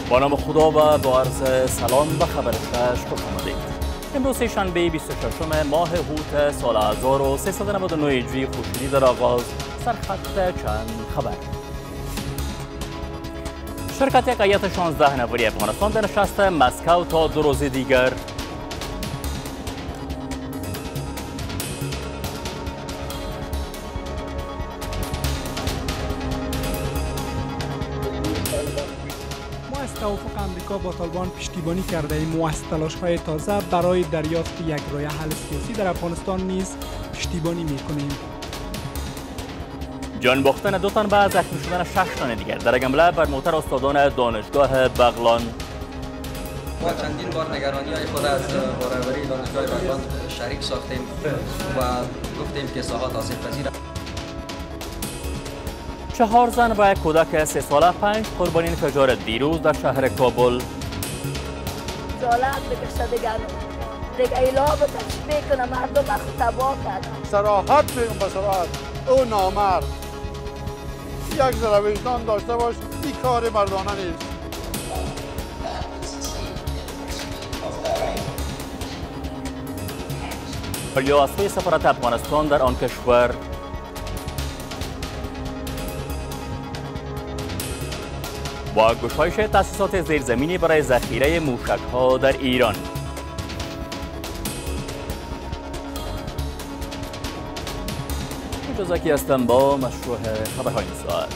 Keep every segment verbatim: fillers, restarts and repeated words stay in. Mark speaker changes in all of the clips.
Speaker 1: با نام خدا و با عرض سلام به خبر شش خوش آمدید. امروز شنبه بیست و ششم ماه هوت سال هزار و سیصد و نود و نه هجری خورشیدی در آغاز سرخط چند خبر. شرکت هیئت شانزده نفری افغانستان در نشست مسکو تا دو روز دیگر.
Speaker 2: توافق امریکا با طالبان پشتیبانی کرده ایم و از تلاش‌های تازه برای دریافت یک راه حل سیاسی در افغانستان نیز پشتیبانی می‌کنیم.
Speaker 1: جان باختن دو تن و زخمی شدن شش تن دیگر در یک حمله بر موتر استادان دانشگاه بغلان.
Speaker 3: ما چندین بار نگرانی‌های خود از بارآوری دانشگاه بغلان شریک ساختیم و گفتیم که ساحات آسیب‌پذیر.
Speaker 1: چهار زن و یک کودک سه ساله پنج قربانی انفجار دیروز در شهر کابل.
Speaker 4: جالت بکشه دیگه دیگه ایلا به تشبیه کنه مردم خود تباه کرد.
Speaker 5: صراحت بگم به صراحت او نامرد یک ذره وجدان داشته باش، این کار مردانه نیست.
Speaker 1: پلیو از سوی سفارت افغانستان در آن کشور. با گشایش تأسیسات زیرزمینی برای ذخیره موشک‌ها در ایران. مجازکی هستم با مشروع خبرهای این ساعت.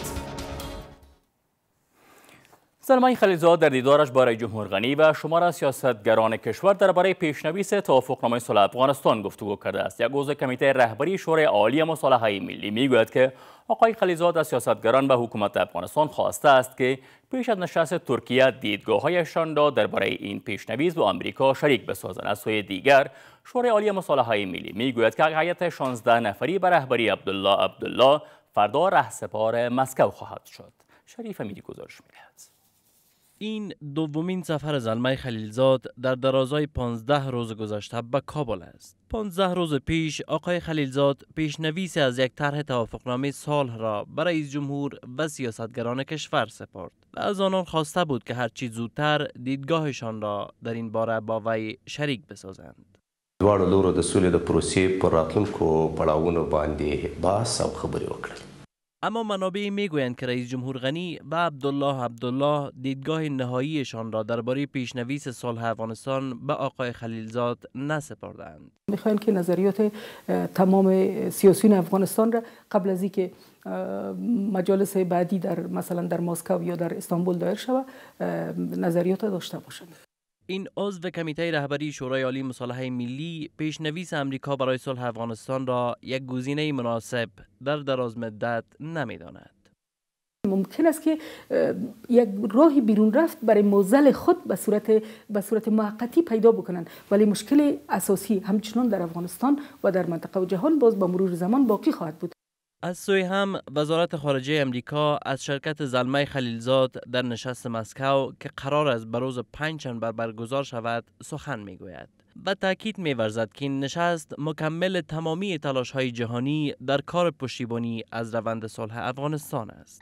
Speaker 1: زلمه خلیلزاد در دیدارش با رئیس جمهور غنی و شمار از سیاستگران کشور درباره پیشنویس توافقنامه صلح افغانستان گفتگو کرده است. یک عضو کمیته رهبری شورای عالی مصالحه ملی میگوید که آقای خلیلزاد از سیاستگران به حکومت افغانستان خواسته است که پیش از نشست ترکیه دیدگاه‌هایشان را درباره این پیشنویس با آمریکا شریک بسازند. از سوی دیگر شورای عالی مصالحه ملی میگوید که هیئت شانزده نفری به رهبری عبدالله عبدالله فردا رهسپار مسکو خواهد شد. شریف امیری گزارش می‌دهد.
Speaker 6: این دومین سفر زلمه خلیلزاد در درازای پانزده روز گذشته به کابل است. پانزده روز پیش آقای خلیلزاد پیشنویس از یک طرح توافقنامه صلح را برای رئیس جمهور و سیاستگران کشور سپرد و از آنان خواسته بود که هرچی زودتر دیدگاهشان را در این باره با وی شریک بسازند.
Speaker 7: دواړو لورو د سولې د پروسې پر راتلونکو پړاوونو باندې بحث او خبرې وکړل.
Speaker 6: اما منابع میگویند که رئیس جمهور غنی و عبدالله عبدالله دیدگاه نهاییشان را درباره پیشنویس صلح افغانستان به آقای خلیلزاد نسپردند.
Speaker 8: میخواین که نظریات تمام سیاسیون افغانستان را قبل از اینکه مجالس بعدی در مثلا در مسکو یا در استانبول دایر شود نظریات داشته باشند.
Speaker 6: این عضو کمیته رهبری شورای عالی مصالحه ملی پیشنویس امریکا برای صلح افغانستان را یک گزینه مناسب در دراز مدت نمی‌داند.
Speaker 8: ممکن است که یک راهی بیرون رفت برای معضل خود به صورت به صورت موقتی پیدا بکنند، ولی مشکل اساسی همچنان در افغانستان و در منطقه و جهان باز با مرور زمان باقی خواهد بود.
Speaker 6: از سوی هم وزارت خارجه امریکا از شرکت زلمه خلیلزاد در نشست مسکو که قرار است به روز پنجشنبه برگزار شود سخن میگوید و تاکید می‌ورزد که این نشست مکمل تمامی تلاش‌های جهانی در کار پشتیبانی از روند صلح افغانستان است.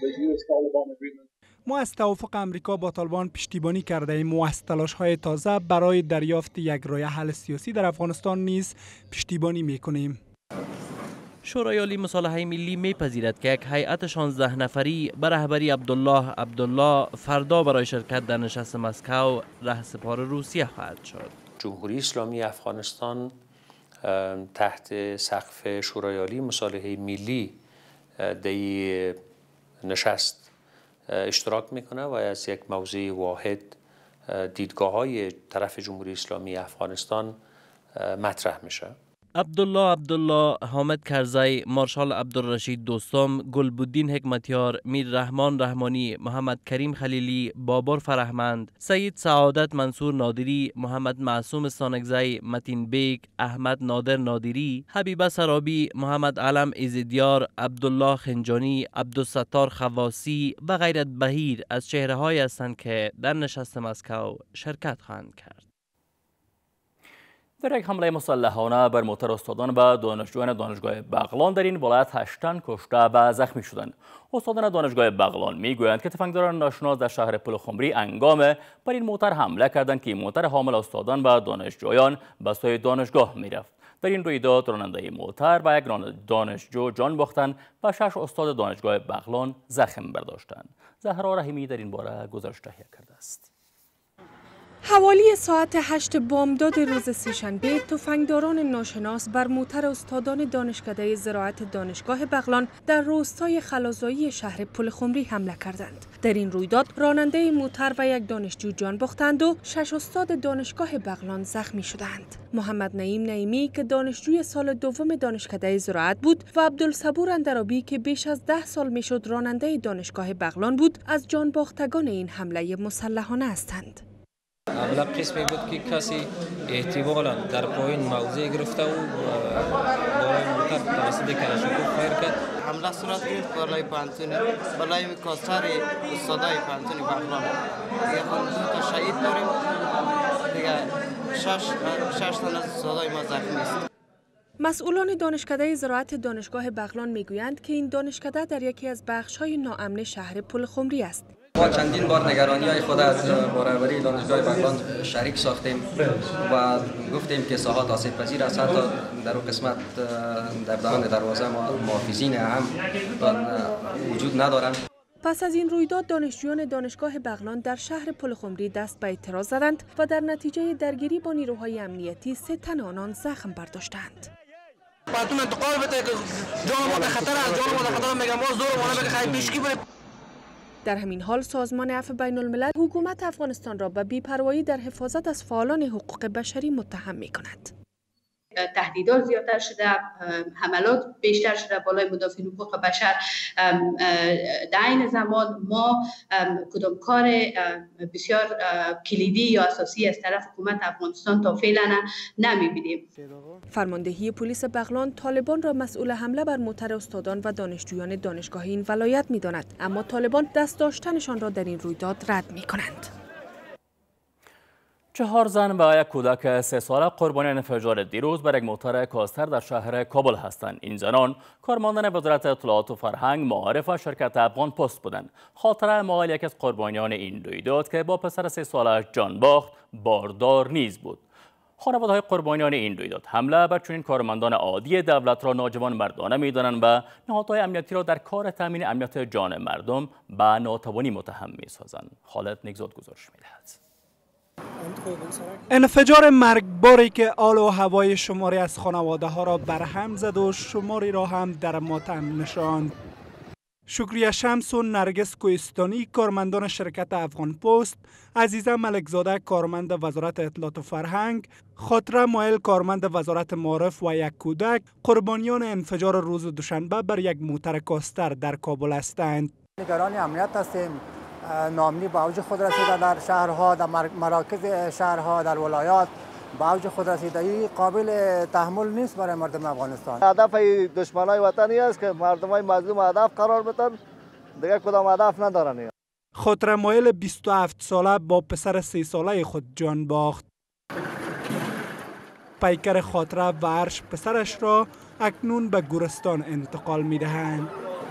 Speaker 2: ما از توافق امریکا با طالبان پشتیبانی کرده ایم و از تلاش‌های تازه برای دریافت یک راه حل سیاسی در افغانستان نیز پشتیبانی می‌کنیم.
Speaker 6: شورای عالی مصالحه ملی میپذیرد که یک هیئت شانزده نفری به رهبری عبدالله عبدالله فردا برای شرکت در نشست مسکو رهسپار روسیه خواهد شد.
Speaker 9: جمهوری اسلامی افغانستان تحت سقف شورای عالی مصالحه ملی در نشست اشتراک میکنه و از یک موضوع واحد دیدگاه های طرف جمهوری اسلامی افغانستان مطرح میشه.
Speaker 6: عبدالله عبدالله، حامد کرزی، مارشال عبدالرشید دوستم، گلبدین حکمتیار، میر رحمان رحمانی، محمد کریم خلیلی، بابر فرهمند، سید سعادت منصور نادری، محمد معصوم سانگزی، متین بیگ، احمد نادر نادری، حبیبه سرابی، محمد علم ایزدیار، عبدالله خنجانی، عبدالستار خواسی و غیرت بهیر از چهره های هستند که در نشست مسکو شرکت خواهند کرد.
Speaker 1: در یک حمله مسلحانه بر موتر استادان و دانشجویان دانشگاه بغلان در این ولایت هشت تن کشته و زخمی شدند. استادان دانشگاه بغلان میگویند که تفنگداران ناشناس در شهر پلخمری انگام بر این موتر حمله کردند که موتر حامل استادان و دانشجویان به سوی دانشگاه میرفت. در این رویداد راننده موتر و یک دانشجو جان باختند و شش استاد دانشگاه بغلان زخم برداشتند. زهرا رحیمی در این باره گزارش تهیه کرده است.
Speaker 10: حوالی ساعت هشت بامداد روز سه‌شنبه تفنگداران ناشناس بر موتر استادان دانشکده زراعت دانشگاه بغلان در روستای خلازایی شهر پلخمری حمله کردند. در این رویداد راننده موتر و یک دانشجو جان باختند و شش استاد دانشگاه بغلان زخمی شدند. محمد نعیم نعیمی که دانشجوی سال دوم دانشکده زراعت بود و عبدالصبور اندرابی که بیش از ده سال میشد راننده دانشگاه بغلان بود از جان باختگان این حمله مسلحانه هستند.
Speaker 11: حمله قسمی بود که کسی احتمالا در پایین موضع گرفته و بالای موتر توسط کلاشینکوف فایر کرد.
Speaker 12: حمله صورت گرفت بالای پانتون بالای کاستر استادای پانتون بغلان. دیگه خود تا شهید داریم. دیگه شش شش تا از استادای ما زخمی است.
Speaker 10: مسئولان دانشکده زراعت دانشگاه بغلان میگویند که این دانشکده در یکی از بخش‌های ناامن شهر پلخمری است.
Speaker 3: ما چندین بار نگرانی های خود از برابری دانشگاه بغلان شریک ساختیم و گفتیم که ساحات آسیب پذیر است. حتی در اون قسمت در دهان دروازه ما محافظین هم وجود ندارند.
Speaker 10: پس از این رویداد دانشجویان دانشگاه بغلان در شهر پلخمری دست به اعتراض زدند و در نتیجه درگیری با نیروهای امنیتی سه تن آنان زخم برداشتند.
Speaker 12: پاتون انتقال بده که جان ما خطر است، جان ما خطر میگم ما زور ما بگه خیلی پیشکی بره.
Speaker 10: در همین حال سازمان عفو بین الملل حکومت افغانستان را به بی‌پروایی در حفاظت از فعالان حقوق بشری متهم می‌کند.
Speaker 13: تهدیدات زیادتر شده، حملات بیشتر شده بالای مدافعین حقوق بشر. در این زمان ما کدام کار بسیار کلیدی یا اساسی از طرف حکومت افغانستان تا فعلا نمی‌بینیم.
Speaker 10: فرماندهی پلیس بغلان طالبان را مسئول حمله بر موتر استادان و دانشجویان دانشگاه این ولایت می‌داند، اما طالبان دست داشتنشان را در این رویداد رد می‌کنند.
Speaker 1: چهار زن و یک کودک سه ساله قربانی انفجار دیروز بر یک موتر کاستر در شهر کابل هستند. این زنان کارمندان وزارت اطلاعات و فرهنگ، معارف و شرکت افغان پست بودند. خاطره مال یک از قربانیان این رویداد که با پسر سه سالش جان باخت باردار نیز بود. خانواده‌های قربانیان این رویداد حمله بر چنین کارمندان عادی دولت را ناجوان مردانه می‌دانند و نهادهای امنیتی را در کار تامین امنیت جان مردم به ناتوانی متهم می‌سازند. خالد نگزاد گزارش می‌دهد.
Speaker 2: انفجار مرگباری که آل و هوای شماری از خانواده ها را برهم زد و شماری را هم در ماتم نشاند. شکریه شمس و نرگس کوهستانی کارمندان شرکت افغان پست، عزیزه ملکزاده کارمند وزارت اطلاعات و فرهنگ، خاطره مایل کارمند وزارت معارف و یک کودک قربانیان انفجار روز دوشنبه بر یک موتر کاستر در کابل هستند.
Speaker 14: نگران امنیت هستیم. ناامنی به اوج خود رسیده در شهرها، در مراکز شهرها، در ولایات به اوج خود رسیده. این قابل تحمل نیست برای مردم افغانستان.
Speaker 15: هدف دشمنای وطنی است که مردمای مظلوم هدف قرار بدن، دیگه کدام هدف ندارن.
Speaker 2: خاطره مایل بیست و هفت ساله با پسر سه ساله خود جان باخت. پیکر خاطره و عرش پسرش را اکنون به گورستان انتقال می دهند.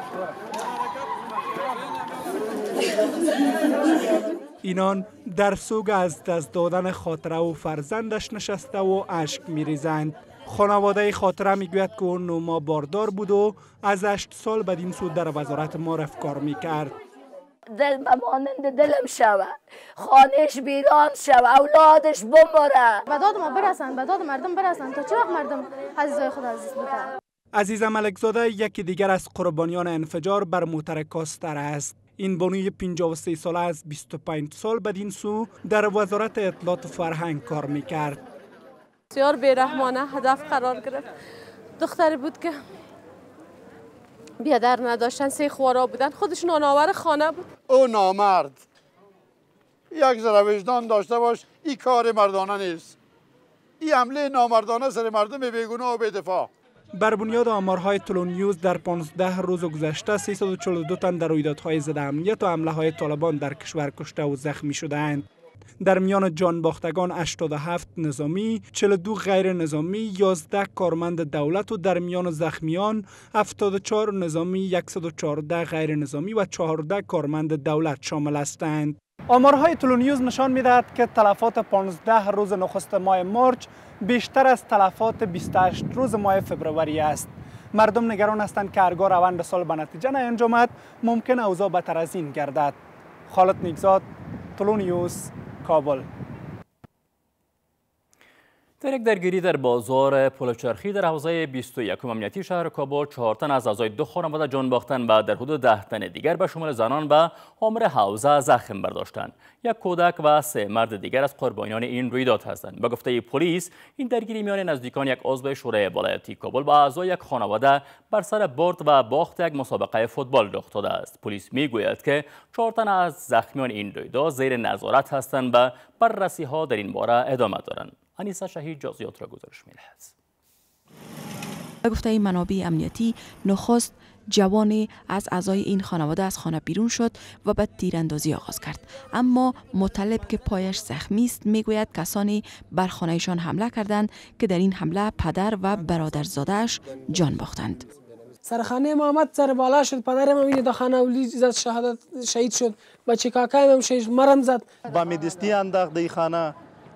Speaker 2: اینان در سوگ از دست دادن خاطره و فرزندش نشسته و اشک می ریزند. خانواده خاطره می گوید که اون نو ماه باردار بود و از هشت سال بدین سو در وزارت معارف کار می کرد.
Speaker 4: دل بمانند دلم شوه، خانهش ویران شوه، اولادش بمره.
Speaker 16: به داد ما برسن، به داد مردم برسن تا چه وقت مردم عزیزای خود عزیز بودن.
Speaker 2: عزیزه ملکزاده یکی دیگر از قربانیان انفجار بر موتر کاستر است. این بانوی پنجاه و سه ساله از بیست و پنج سال بدین سو در وزارت اطلاعات و فرهنگ کار میکرد.
Speaker 17: بسیار بیرحمانه هدف قرار گرفت. دختری بود که بیادر نداشتن، سه خوارا بودن، خودش نانآور خانه بود.
Speaker 5: او نامرد یک ذره وجدان داشته باش، این کار مردانه نیست. این حمله نامردانه سر مردم بیگناه و بی‌دفاع.
Speaker 2: بر بنیاد آمارهای تلونیوز در پانزده روز گذشته سیصد و چهل و دو تن در رویدادهای ضد امنیت و حمله های طالبان در کشور کشته و زخمی شدند. در میان جانباختگان هشتاد و هفت نظامی، چهل و دو غیر نظامی، یازده کارمند دولت و در میان زخمیان هفتاد و چهار نظامی، صد و چهارده غیر نظامی و چهارده کارمند دولت شامل هستند. آمارهای تلونیوز نشان می‌دهد که تلفات پانزده روز نخست ماه مارچ بیشتر از تلفات بیست و هشت روز ماه فبروری است. مردم نگران هستند که هرگاه روند سال به نتیجه نیامد ممکن اوضاع بدتر از این گردد. خالد نیکزاد، تلونیوز، کابل.
Speaker 1: در یک درگیری در بازار پلچرخی در حوزه بیست و یکم امنیتی شهر کابل، چهار تن از اعضای دو خانواده جان باختند و در حدود ده تن دیگر به شمول زنان و آمر حوزه زخم برداشتند. یک کودک و سه مرد دیگر از قربانیان این رویداد هستند. به گفته پلیس، این درگیری میان نزدیکان یک عضو شورای ولایتی کابل و اعضای یک خانواده بر سر برد و باخت یک مسابقه فوتبال رخ داده است. پلیس میگوید که چهار تن از زخمیان این رویداد زیر نظارت هستند و بررسی‌ها در این باره ادامه دارند. انیسا شهید جزئیات را گزارش می‌دهد.
Speaker 18: به گفته منابع امنیتی، نخست جوانی از اعضای این خانواده از خانه بیرون شد و بعد تیراندازی آغاز کرد، اما مطلب که پایش زخمی است میگوید کسانی بر خانه‌شان حمله کردند که در این حمله پدر و برادرزاده‌اش جان باختند.
Speaker 19: سرخانه محمد سر بالا شد، پدرم هم این داخانه اولی زد، شهادت شهید شد. بچه کاکایم هم شهید مرم زد.
Speaker 20: با میدستی انداخت دی خانه،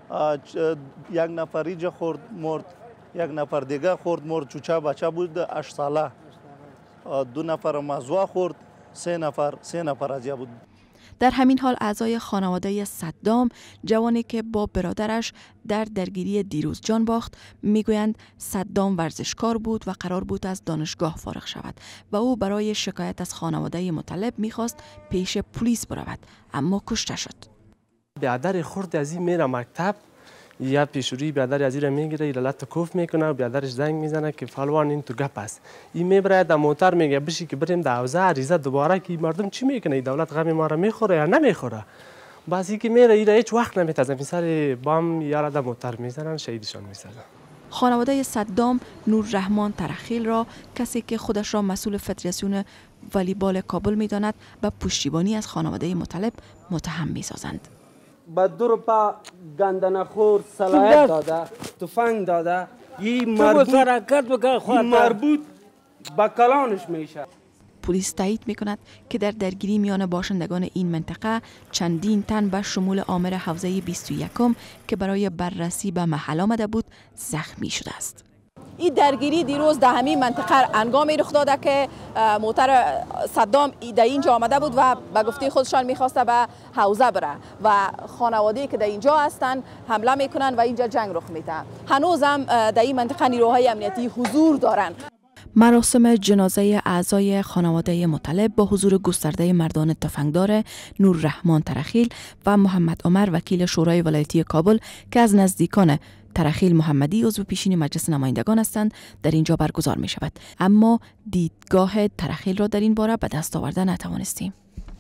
Speaker 20: یک نفر اینجا خورد مرد، یک نفر دیگه خورد مرد. چوچه بچه بود هشت ساله، دو نفر مزوا خورد، سه نفر سه نفر ازیا بود.
Speaker 18: در همین حال اعضای خانواده صدام، جوانی که با برادرش در درگیری دیروز جان باخت، میگویند صدام ورزشکار بود و قرار بود از دانشگاه فارغ شود و او برای شکایت از خانواده مطلب میخواست پیش پلیس برود، اما کشته شد.
Speaker 21: بیادر خورد از این میره مکتب، یا پیشوری بیادر از این میگیره، ایلالت کوف میکنه و بیادرش زنگ میزنه که فلوان این تو گپ است. این میبره در موتر میگه بشی که بریم در حوزه عریضه دوباره که مردم چی میکنه، دولت غم ما را میخوره یا نمیخوره. بعضی که میره ایره هیچ وقت نمیتازه، سر بام یارا در موتر میزنن، شهیدشان میسازن.
Speaker 18: خانواده صدام نور رحمان ترخیل را، کسی که خودش را مسئول فدراسیون والیبال کابل میداند، به پشتیبانی از خانواده مطلب متهم میسازند.
Speaker 22: با دو روپا گندنخور صلاحیت داده، تفنگ داده، این مربوط, مربوط به کلانش میشه.
Speaker 18: پلیس تایید میکند که در درگیری میان باشندگان این منطقه چندین تن به شمول آمر حوزه بیست و یکم که برای بررسی به محل آمده بود زخمی شده است.
Speaker 23: این درگیری دیروز در همین منطقه انگامی رخ داده که موتر صدام در اینجا آمده بود و به گفته خودشان میخواسته به حوزه بره و خانواده‌ای که در اینجا هستن حمله میکنن و اینجا جنگ رخ میده. هنوز هم در این منطقه نیروهای امنیتی حضور دارن.
Speaker 18: مراسم جنازه اعضای خانواده مطلب با حضور گسترده مردان تفنگدار نور رحمان ترخیل و محمد عمر وکیل شورای ولایتی کابل که از نزدیکان ترخیل محمدی عضو پیشین مجلس نمایندگان هستند در اینجا برگزار می شود، اما دیدگاه ترخیل را در این باره به دست آورده نتوانستیم.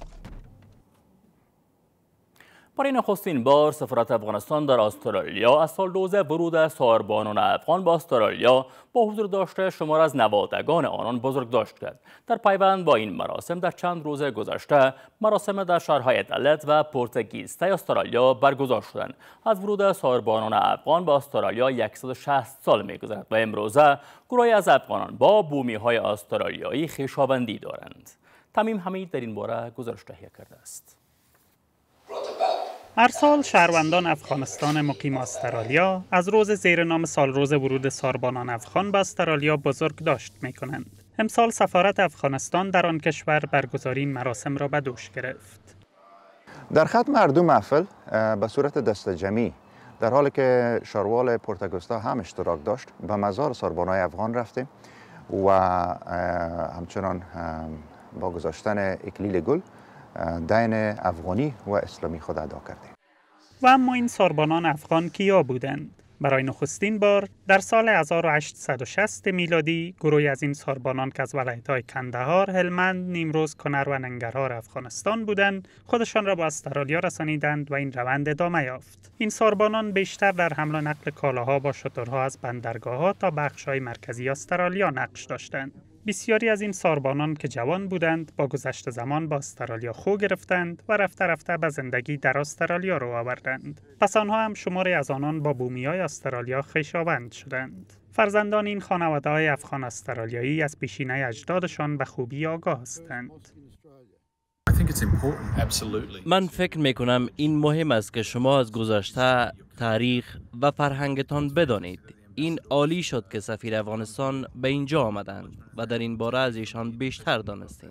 Speaker 1: برای نخستین بار سفارت افغانستان در استرالیا از سال روز ورود ساربانان افغان به استرالیا با حضور داشته شمار از نوادگان آنان بزرگ داشت کرد. در پیوند با این مراسم در چند روز گذشته مراسم در شهرهای ادلت و پورتگیسته استرالیا برگزار شدند. از ورود ساربانان افغان به استرالیا صد و شصت سال می‌گذرد و امروزه گروهی از افغانان با بومی‌های استرالیایی خویشاوندی دارند. تمیم حمید در این باره گزارش تهیه کرده است.
Speaker 24: هر سال شهروندان افغانستان مقیم استرالیا از روز زیر نام سال روز ورود ساربانان افغان به استرالیا بزرگ داشت می کنند. امسال سفارت افغانستان در آن کشور برگزاری این مراسم را به دوش گرفت.
Speaker 25: در ختم هر دو محفل به صورت دست جمعی در حالی که شاروال پورتاگوستا هم اشتراک داشت به مزار ساربانای افغان رفتیم و همچنان با گذاشتن اکلیل گل دین افغانی و اسلامی خود ادا کردیم.
Speaker 24: و اما این ساربانان افغان کیا بودند؟ برای نخستین بار در سال هزار و هشتصد و شصت میلادی گروهی از این ساربانان که از ولایت‌های کندهار، هلمند، نیمروز، کنر و ننگرهار افغانستان بودند، خودشان را به استرالیا رسانیدند و این روند ادامه یافت. این ساربانان بیشتر در حمل و نقل کالاها با شترها از بندرگاه‌ها تا بخش‌های مرکزی استرالیا نقش داشتند. بسیاری از این ساربانان که جوان بودند با گذشت زمان با استرالیا خو گرفتند و رفته رفته به زندگی در استرالیا رو آوردند. پس آنها هم شماری از آنان با بومیای استرالیا خویشاوند شدند. فرزندان این خانواده‌های افغان استرالیایی از پیشینه اجدادشان به خوبی آگاه هستند.
Speaker 6: من فکر می کنم این مهم است که شما از گذشته، تاریخ و فرهنگتان بدانید. این عالی شد که سفیر افغانستان به اینجا آمدند و در این باره از ایشان بیشتر دانستیم.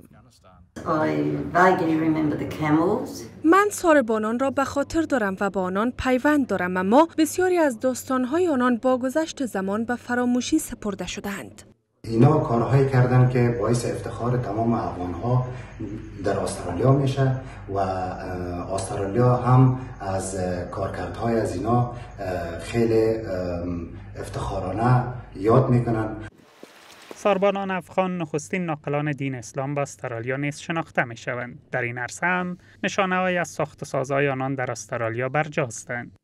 Speaker 10: من ساربانان را به خاطر دارم و با آنان پیوند دارم، اما بسیاری از داستانهای آنان با گذشت زمان به فراموشی سپرده شدند.
Speaker 7: اینا کارهایی کردن که باعث افتخار تمام افغانها در استرالیا میشه و استرالیا هم از کارکردهای از اینا خیلی افتخارانه یاد میکنن.
Speaker 24: ساربانان افغان نخستین ناقلان دین اسلام با استرالیا نیز شناخته می شوند. در این عرصه هم نشانه های از ساخت و سازهای آنان در استرالیا برجاستند.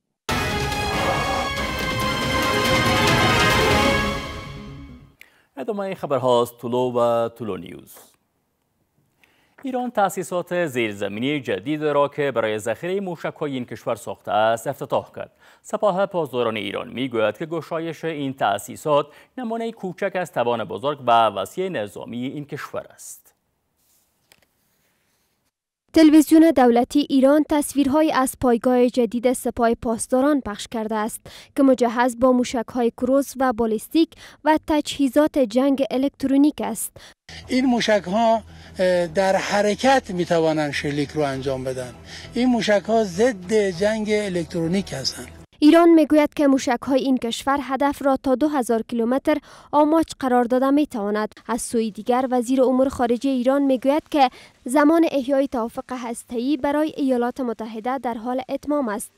Speaker 1: ادامه خبرها از طلو و طلو نیوز. ایران تأسیسات زیرزمینی جدید را که برای ذخیره موشک‌های این کشور ساخته است افتتاح کرد. سپاه پاسداران ایران میگوید که گشایش این تأسیسات نمونه کوچک از توان بزرگ و وسیع نظامی این کشور است.
Speaker 8: تلویزیون دولتی ایران تصویرهای از پایگاه جدید سپاه پاسداران پخش کرده است که مجهز با موشک‌های کروز و بالستیک و تجهیزات جنگ الکترونیک است.
Speaker 9: این موشک‌ها در حرکت می‌توانند شلیک رو انجام بدن. این موشک‌ها ضد جنگ الکترونیک هستند.
Speaker 8: ایران میگوید که موشک‌های این کشور هدف را تا دو هزار کیلومتر آماج قرار داده میتواند. از سوی دیگر وزیر امور خارجه ایران میگوید که زمان احیای توافق هسته‌ای برای ایالات متحده در حال اتمام است.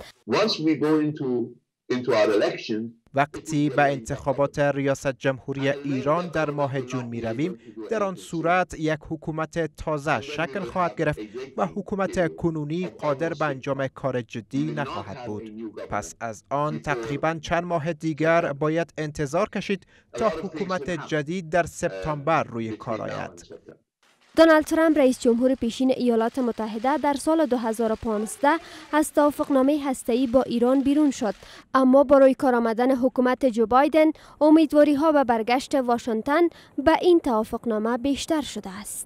Speaker 11: وقتی به انتخابات ریاست جمهوری ایران در ماه جون می رویم، در آن صورت یک حکومت تازه شکل خواهد گرفت و حکومت کنونی قادر به انجام کار جدی نخواهد بود. پس از آن تقریباً چند ماه دیگر باید انتظار کشید تا حکومت جدید در سپتامبر روی کار آید.
Speaker 8: دونالد ترامپ رئیس جمهور پیشین ایالات متحده در سال دو هزار و پانزده از توافقنامه هسته‌ای با ایران بیرون شد، اما با روی کار آمدن حکومت جو بایدن امیدواری ها به برگشت واشنگتن به این توافقنامه بیشتر شده است.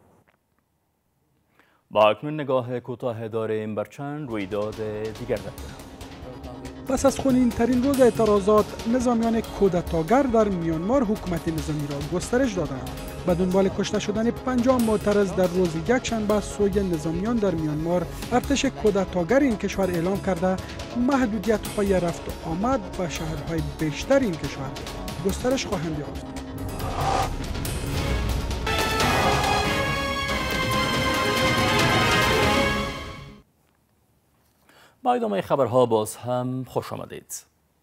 Speaker 1: با اکنون نگاه کوتاه داریم بر چند رویداد دیگر داریم.
Speaker 2: پس از خونین ترین روز اعتراضات، نظامیان کودتاگر در میانمار حکومت نظامی را گسترش دادند. به دنبال کشته شدن پنجاه معترض در روز یکشنبه سوی نظامیان در میانمار، ارتش کودتاگر این کشور اعلام کرده محدودیت‌های رفت و آمد به شهرهای بیشتر این کشور گسترش خواهند یافت.
Speaker 1: با ادامه خبرها باز هم خوش آمدید.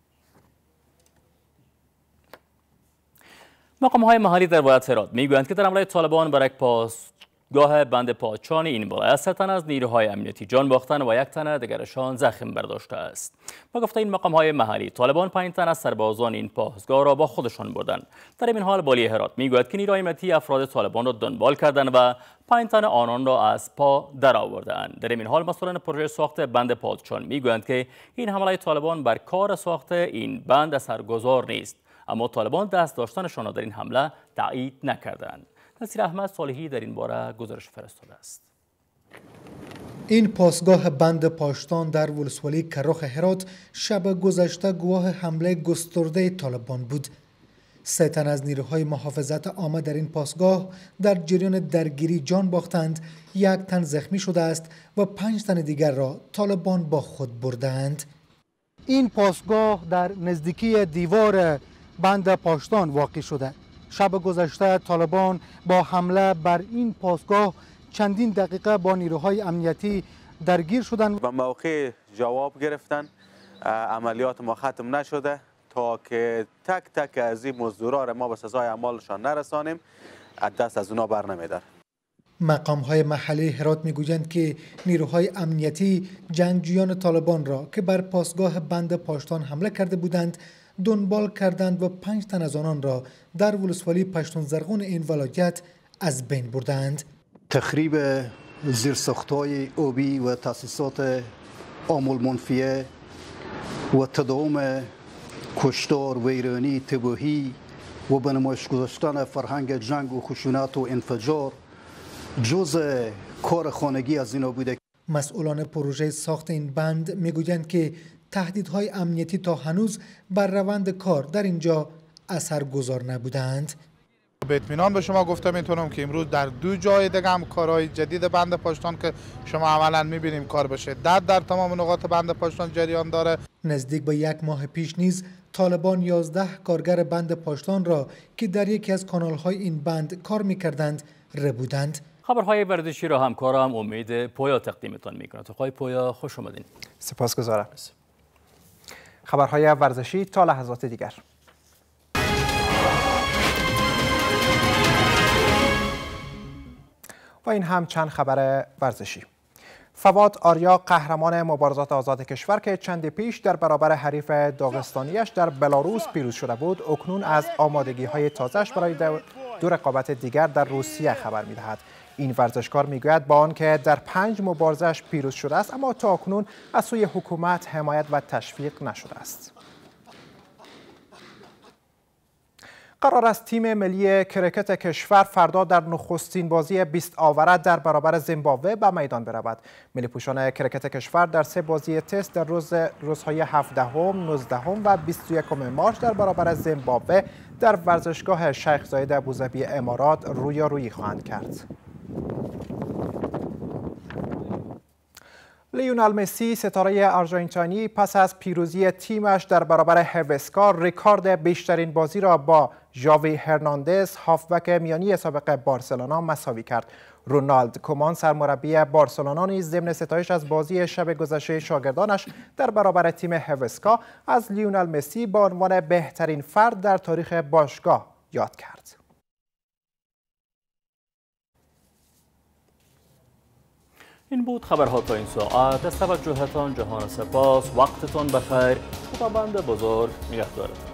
Speaker 1: مقام‌های محلی در ولایت هرات میگویند که در حمله طالبان بر یک پاسگاه بند پادچان این ولایت سه تن از نیروهای امنیتی جان باختند و یک تن دیگرشان زخم برداشته است. با گفته این مقام‌های محلی، طالبان پنج تن از سربازان این پاسگاه را با خودشان بردند. در این حال والی هرات میگوید که نیروهای امنیتی افراد طالبان را دنبال کردند و پنج تن آنان را از پا درآوردند. در این حال مسئولان پروژه ساخت بند پادچان میگویند که این حمله طالبان بر کار ساخت این بند اثرگذار نیست، اما طالبان دست داشتنشان را در این حمله تایید نکردند. نصیر احمد صالحی در این باره گزارش فرستاده است.
Speaker 26: این پاسگاه بند پاشتان در ولسوالی کرخ هرات شب گذشته گواه حمله گسترده طالبان بود. سه تن از نیروهای محافظت عامه در این پاسگاه در جریان درگیری جان باختند، یک تن زخمی شده است و پنج تن دیگر را طالبان با خود بردند. این پاسگاه در نزدیکی دیوار بند پاشتان واقع شده. شب گذشته طالبان با حمله بر این پاسگاه چندین دقیقه با نیروهای امنیتی درگیر شدند.
Speaker 27: به موقع جواب گرفتن، عملیات ما ختم نشده تا که تک تک از این مزدورا ما به سزای اعمالشان نرسانیم، دست از اونا بر نمیدار.
Speaker 26: مقام‌های محلی هرات میگویند که نیروهای امنیتی جنگجویان طالبان را که بر پاسگاه بند پاشتان حمله کرده بودند دنبال کردند و پنج تن از آنان را در ولسوالی پشتون زرغون این ولایت از بین بردند.
Speaker 3: تخریب زیرساخت‌های آبی و تاسیسات آمول منفیه و تداوم کشتار، ویرانی، تباهی و به نمایش گذاشتن فرهنگ جنگ و خشونت و انفجار جزء کار خانگی از اینا بوده.
Speaker 26: مسئولان پروژه ساخت این بند میگویند که تهدیدهای امنیتی تا هنوز بر روند کار در اینجا اثرگذار نبودند.
Speaker 4: به اطمینان به شما گفته میتونم که امروز در دو جای دیگه هم کارهای جدید بند پشتون که شما عملا میبینیم کار به شدت در تمام نقاط بند پشتون جریان داره.
Speaker 26: نزدیک به یک ماه پیش نیز طالبان یازده کارگر بند پشتون را که در یکی از کانال‌های این بند کار میکردند ربودند.
Speaker 1: خبرهای ورزشی را همکارم امید پویا تقدیمتان میکنه. آقای پویا خوش اومدین.
Speaker 11: سپاسگزارم. خبرهای ورزشی تا لحظات دیگر. و این هم چند خبر ورزشی. فواد آریا قهرمان مبارزات آزاد کشور که چند پیش در برابر حریف داغستانیش در بلاروس پیروز شده بود، اکنون از آمادگی‌های تازه‌اش برای دو رقابت دیگر در روسیه خبر می‌دهد. این ورزشکار میگوید با آنکه در پنج مبارزش پیروز شده است، اما تا اکنون از سوی حکومت حمایت و تشویق نشده است. قرار است تیم ملی کرکت کشور فردا در نخستین بازی بیست آوره در برابر زیمبابوه به میدان برود. ملی پوشان کرکت کشور در سه بازی تست در روز روزهای هفدهم، نوزدهم و بیست و یکم مارس در برابر زیمبابوه در ورزشگاه شیخ زاید ابوظبی امارات رویارویی خواهند کرد. لیونل مسی ستاره آرژانتینی پس از پیروزی تیمش در برابر هوسکا رکورد بیشترین بازی را با ژاوی هرناندز هافبک میانی سابق بارسلونا مساوی کرد. رونالد کومان سرمربی بارسلونا نیز ضمن ستایش از بازی شب گذشته شاگردانش در برابر تیم هوسکا از لیونل مسی به عنوان بهترین فرد در تاریخ باشگاه یاد کرد.
Speaker 1: این بود خبرها تا این ساعت. از توجهتان جهان سپاس. وقتتان بخیر. خداوند بزرگ نگهدارتان.